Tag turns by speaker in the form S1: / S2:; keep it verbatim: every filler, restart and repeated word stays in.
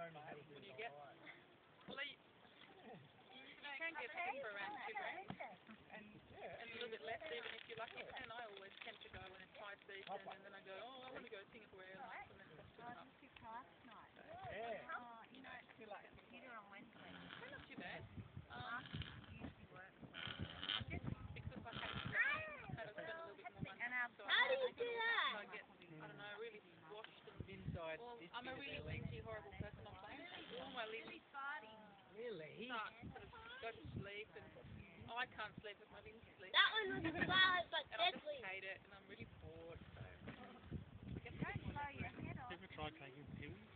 S1: What do you get? Well, you, you can get chicken for around two grand, and, and a little bit less even if you're lucky. And I always tend to go when it's high season, and then I go, oh, I want to go to Singapore Airlines, and then that's good enough.
S2: Yeah.
S3: Oh, you know, it's like computer on Wednesday.
S1: They're not too bad. Um,
S3: Usually work.
S1: just because I have to, I had to spend a little bit more money.
S3: And our
S1: So
S4: How do you
S1: I
S4: do that?
S1: I get, I don't know, really squashed and
S2: Inside
S1: well,
S2: this
S1: I'm a
S2: bit of
S1: really
S2: their legs.
S1: lazy, horrible person. I'm saying all my limbs
S2: Really?
S1: start sort of go to sleep, and oh, I can't sleep if my limbs sleep.
S4: That one was wild but
S1: And I just
S4: deadly.
S1: hate it, and I'm really bored. So I guess
S3: Don't blow your head off.
S2: Ever try taking pills?